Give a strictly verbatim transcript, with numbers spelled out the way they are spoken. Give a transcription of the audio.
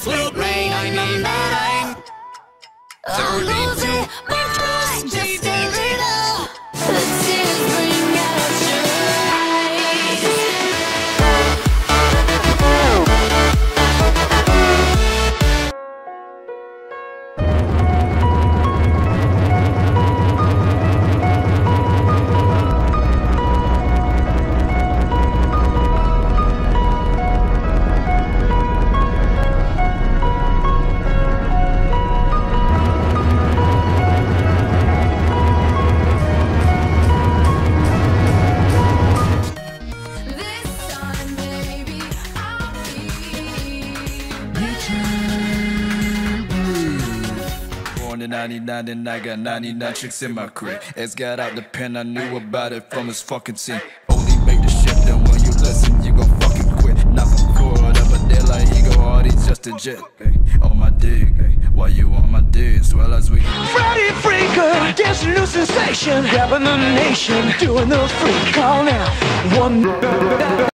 Sweet rain, I need that rain. I'm losing my mind, just a little. The tears bring out your Born in ninety-nine and I got ninety-nine tricks in my crib. It's got out the pen, I knew about it from his fucking scene. Only make the shit done when you listen, you gon' fucking quit. Knock him cord up a dead like he go hard, he's just a jet. Ay, on my dick, ay, why you on my dick? Swell as we Freddy Freaker, gets a new sensation, grabbing the nation, doing the freak call now. One